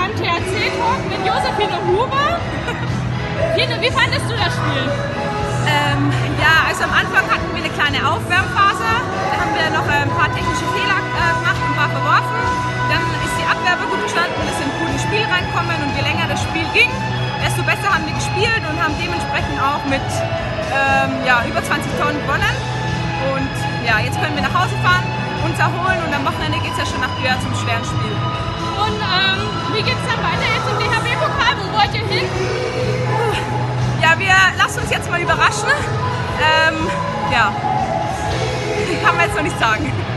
beim THC Talk mit Josephine Huber. Wie fandest du das Spiel? Ja, also am Anfang hatten wir eine kleine Aufwärmphase. Da haben wir noch ein paar technische Fehler gemacht und ein paar verworfen. Dann ist die Abwehr gut gestanden, wir sind gut ins Spiel reinkommen und je länger das Spiel ging, desto besser haben wir gespielt und haben dementsprechend auch mit über 20 Tonnen gewonnen. Und ja, jetzt können wir nach Hause fahren, uns erholen und am Wochenende geht es ja schon nach Böhr zum schweren Spiel. Und wie geht es dann weiter jetzt im DHB-Pokal? Wo wollt ihr hin? Ja, wir lassen uns jetzt mal überraschen. Ja, kann man jetzt noch nicht sagen.